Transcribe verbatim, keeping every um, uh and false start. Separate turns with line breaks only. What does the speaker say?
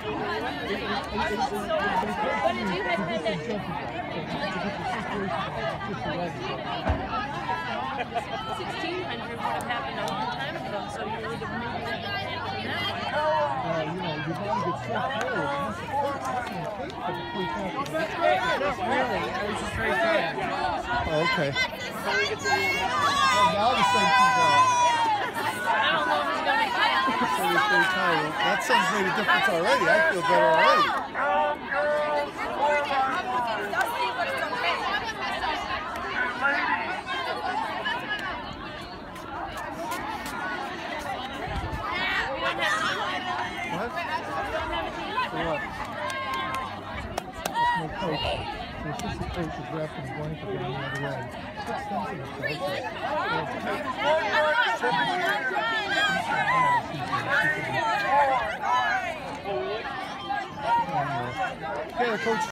sixteen hundred would have happened a long time ago, so you would have maybe that
Uh, you know, your body gets so cold.
Really, I was just very tired.
Oh, okay. Oh, now the sun comes out.
I don't know who's going to be tired.
So you're very tired. That sun's made a difference already. I feel better already. What? For what? There's no coach. The assistant coach is wrapped in a blanket going the other way. Six things in the place. Okay, the coach.